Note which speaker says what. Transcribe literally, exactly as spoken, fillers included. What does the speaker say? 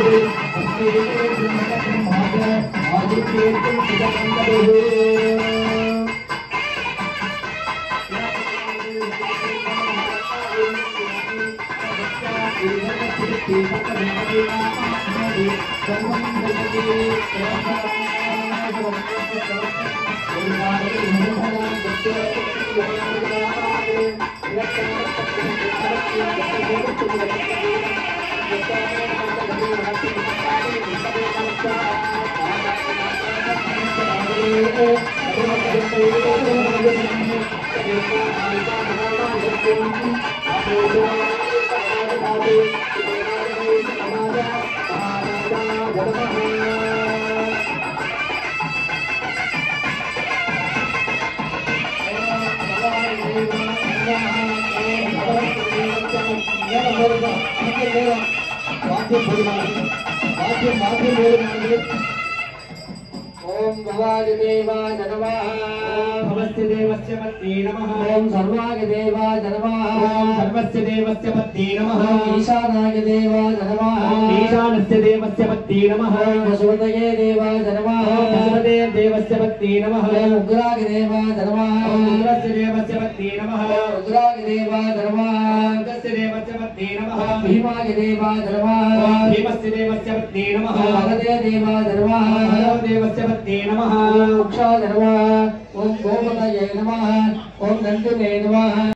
Speaker 1: ओम भवाय देवाय नमः भवस्य देवस्य पत्नी नमः ओम सर्वाय देवाय नमः ओम सर्वस्य देवस्य पत्नी नमः ईशानाय देवाय नमः ओम ईशानस्य देवस्य पत्नी नमः ओम वसुदेवाय देवाय नमः ओम वसुदेवाय देवस्य पत्नी नमः ओम उग्राय देवाय नमः ओम उग्रस्य देवस्य पत्नी नमः ओम उग्राय देवाय नमः ओम उग्रस्य देवस्य पत्नी नमः भीमाय देवाय नमः ओम भीमस्य देवस्य पत्नी नमः ओम भगवते देवाय नमः ओम भगवते देवस्य पत्नी नमः ओम उक्षाय नमः ओम गोमताय नमः ओम नंदुने नमः।